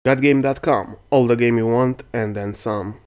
Gotgame.com, all the game you want and then some.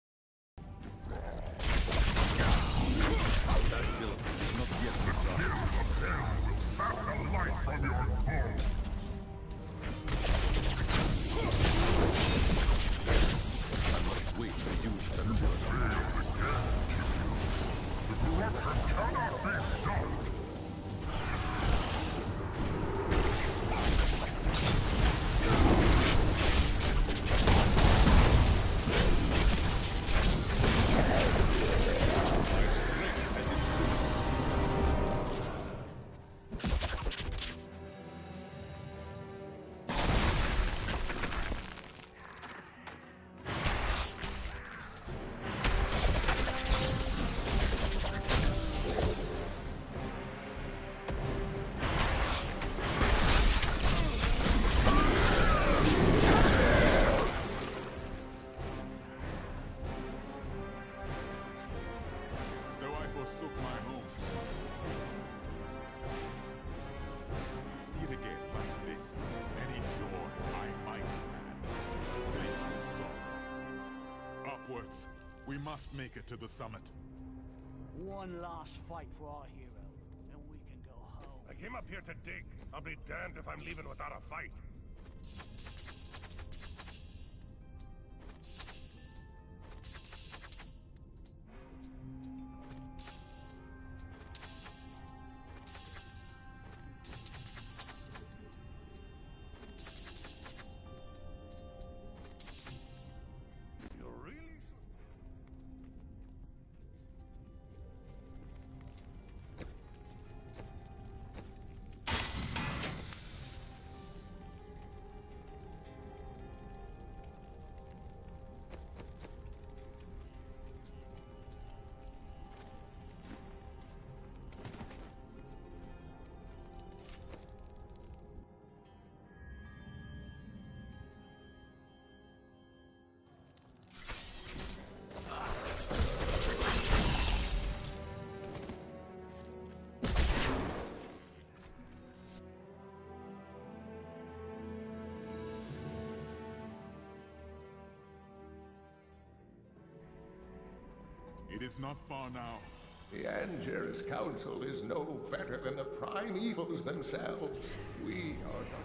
Forsook my home to see it again like this. Any joy I might have faced with sorrow. Upwards, we must make it to the summit. One last fight for our hero, and we can go home. I came up here to dig. I'll be damned if I'm leaving without a fight. It is not far now. The Anger's council is no better than the primevals themselves. We are not.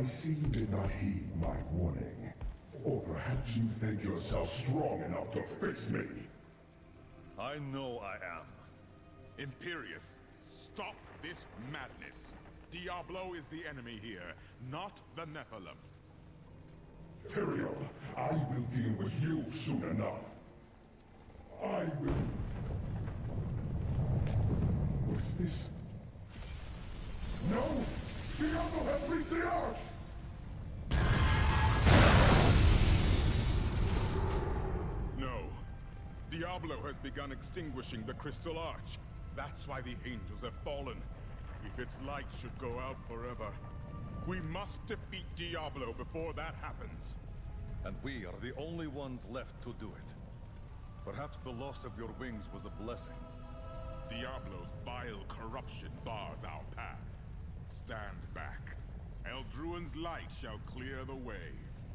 see you did not heed my warning. Or perhaps you think yourself strong enough to face me. I know I am. Imperius, stop this madness. Diablo is the enemy here, not the Nephilim. Tyrael, I will deal with you soon enough. I will... What is this? No! Diablo has reached the arch! No. Diablo has begun extinguishing the Crystal Arch. That's why the angels have fallen. If its light should go out forever, we must defeat Diablo before that happens. And we are the only ones left to do it. Perhaps the loss of your wings was a blessing. Diablo's vile corruption bars our path. Stand back. Eldruin's light shall clear the way.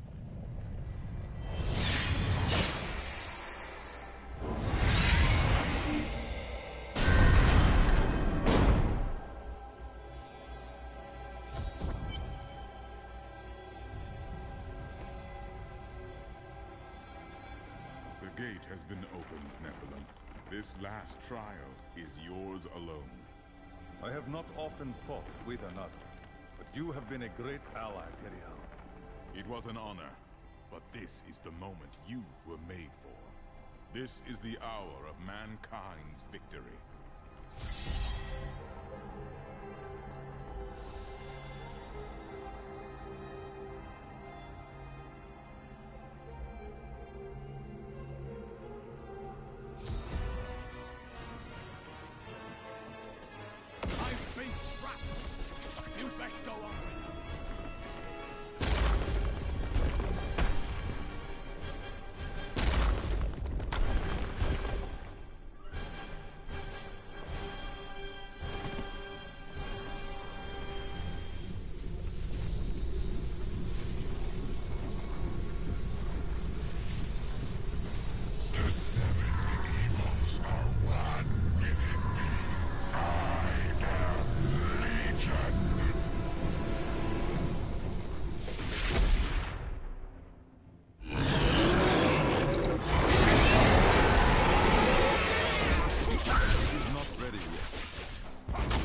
The gate has been opened, Nephilim. This last trial is yours alone. I have not often fought with another, but you have been a great ally, Tyrael. It was an honor, but this is the moment you were made for. This is the hour of mankind's victory. I've been trapped. You best go on with it. The seven evils are one within me. I am Legion. It is not ready yet.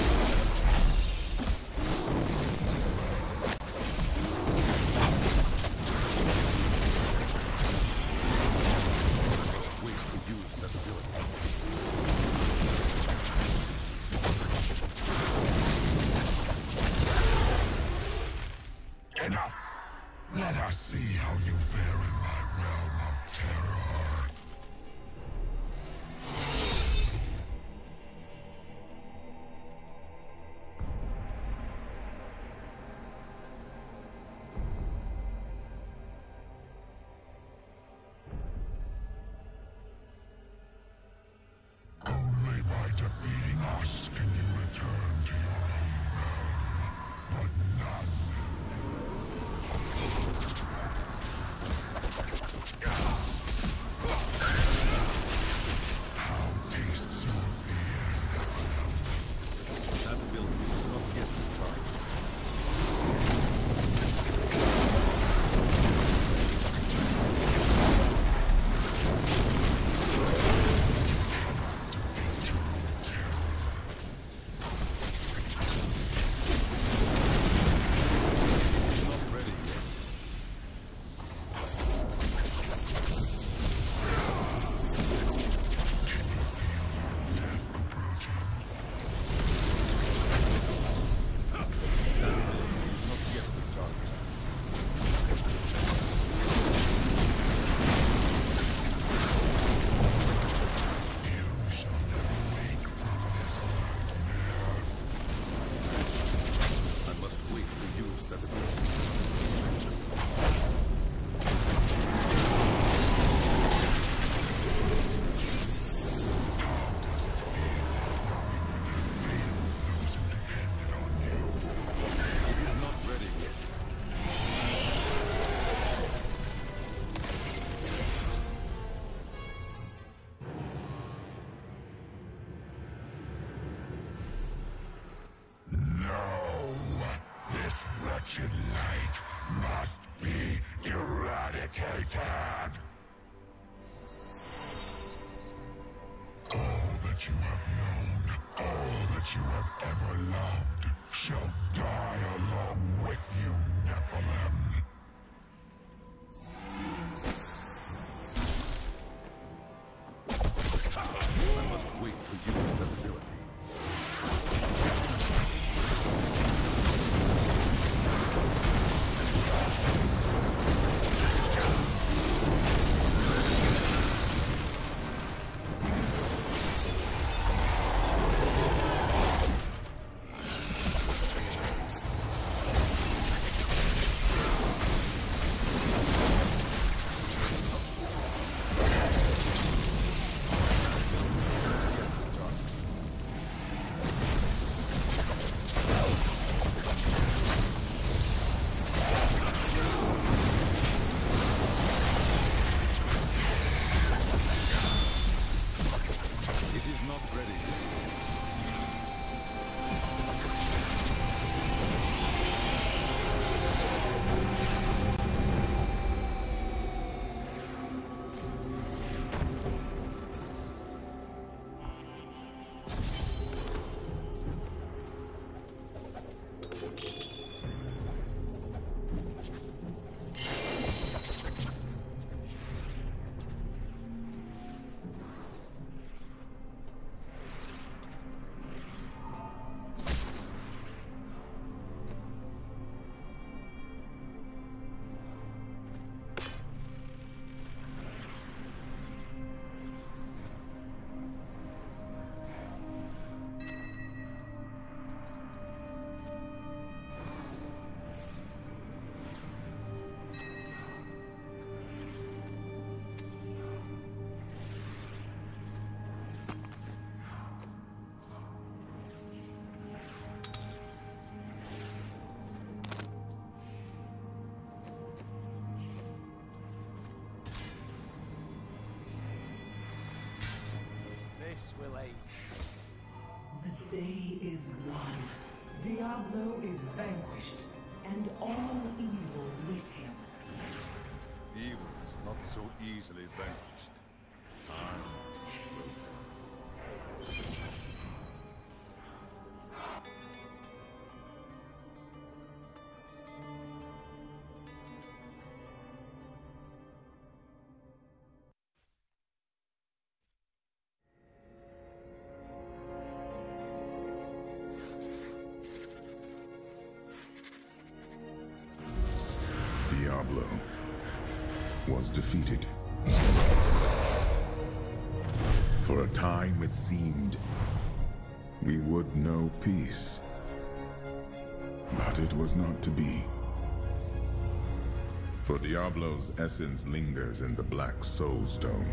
Wait to use that ability. Enough! Let us see how you fare in my realm of terror. Only by defeating us can you return to your own realm, but none. How tastes your fear? That ability is not yet charged. wretched light must be eradicated. All that you have known, all that you have ever loved, shall die along with you, Nephilim. I must wait to use that ability. This will aid. The day is won. Diablo is vanquished, and all evil with him. Evil is not so easily vanquished. Time will tell. Diablo was defeated. For a time it seemed we would know peace. But it was not to be. For Diablo's essence lingers in the Black Soul Stone.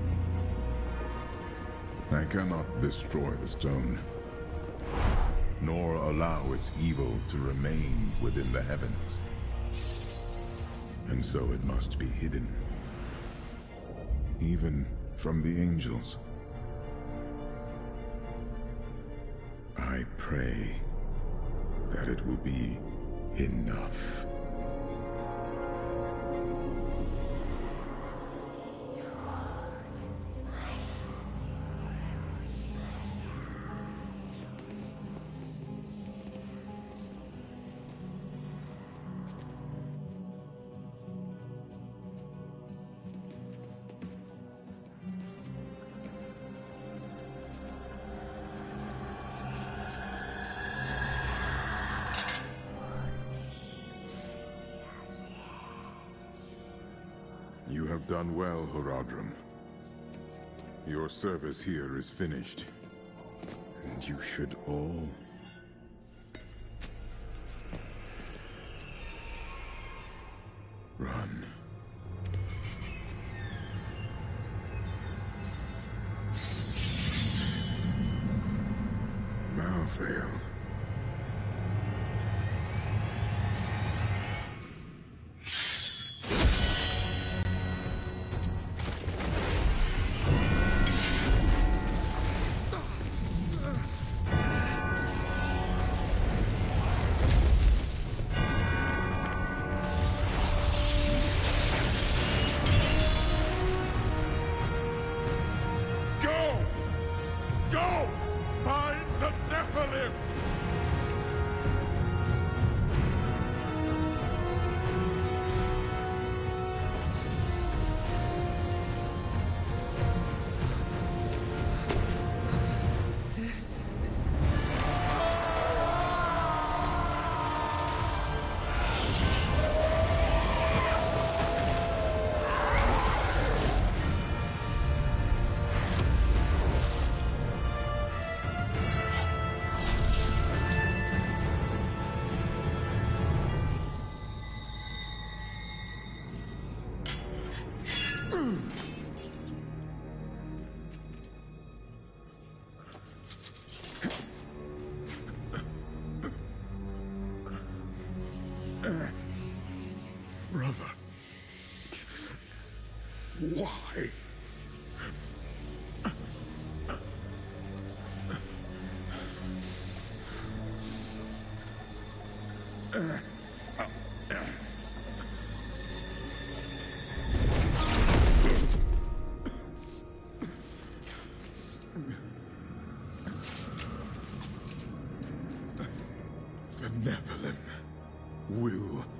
I cannot destroy the stone, nor allow its evil to remain within the heavens. And so it must be hidden, even from the angels. I pray that it will be enough. You have done well, Horadrim. Your service here is finished, and you should all run. Malthael. Why? The Nephilim will